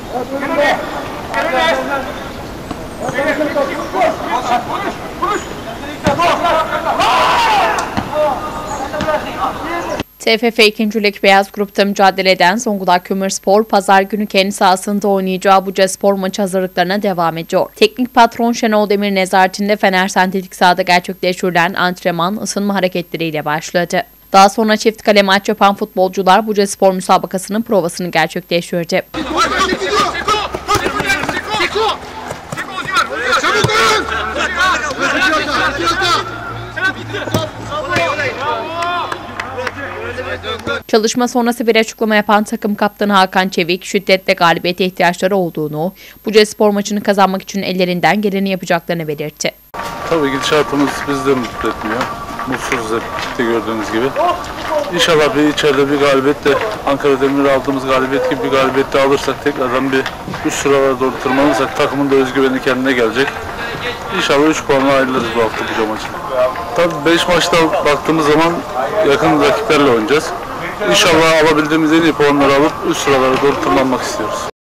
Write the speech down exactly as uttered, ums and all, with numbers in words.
T F F ikinci Lig Beyaz Grup'ta mücadele eden Zonguldak Kömürspor, pazar günü kendi sahasında oynayacağı Bucaspor maçı hazırlıklarına devam ediyor. Teknik patron Şenol Demir nezaretinde Fener Sentetik Sahada gerçekleştirilen antrenman ısınma hareketleriyle başladı. Daha sonra çift kale maç yapan futbolcular Bucaspor müsabakasının provasını gerçekleştirdi. Çalışma sonrası bir açıklama yapan takım kaptanı Hakan Çevik, şiddetle galibiyete ihtiyaçları olduğunu, Bucaspor maçını kazanmak için ellerinden geleni yapacaklarını belirtti. Tabii gidişatımız bizi de mutlu etmiyor. Mutsuzuz hep de gördüğünüz gibi. İnşallah bir içeride bir galibiyetle, Ankara Demir'e aldığımız galibiyet gibi bir galibiyette alırsak, tekrardan bir üst sıralara doğru tırmanırsak takımın da özgüveni kendine gelecek. İnşallah üç puanla ayrılırız bu hafta Buca maçı. Tabii beş maçta baktığımız zaman yakın rakiplerle oynayacağız. İnşallah alabildiğimiz en iyi puanları alıp üst sıralara doğru tırmanmak istiyoruz.